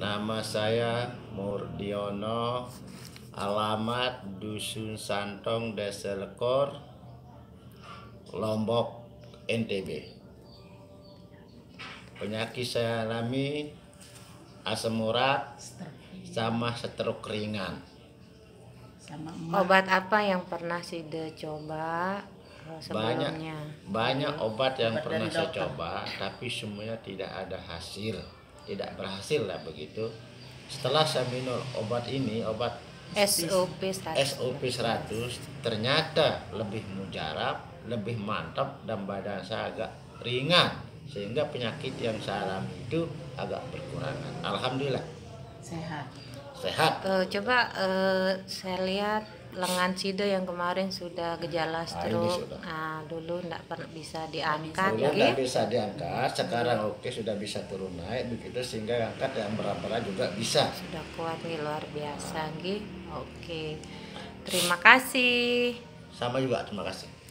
Nama saya Murdiono, alamat Dusun Santong, Desa Lekor, Lombok, NTB. Penyakit saya alami asam urat sama stroke ringan. Obat apa yang pernah Sida coba sebelumnya? Banyak obat yang pernah saya coba, tapi semuanya tidak ada hasil, tidak berhasil lah begitu. Setelah saya minum obat ini, obat SOP 100, ternyata lebih mujarab, lebih mantap, dan badan saya agak ringan, sehingga penyakit yang saya alami itu agak berkurangan. Alhamdulillah. Sehat. Coba saya lihat lengan Sida yang kemarin sudah gejala stroke. Dulu tidak pernah bisa diangkat. Dulu tidak bisa diangkat, sekarang oke, sudah bisa turun naik begitu, sehingga angkat yang berat-berat juga bisa. Sudah kuat nih, luar biasa. Oke. Terima kasih. Sama juga, terima kasih.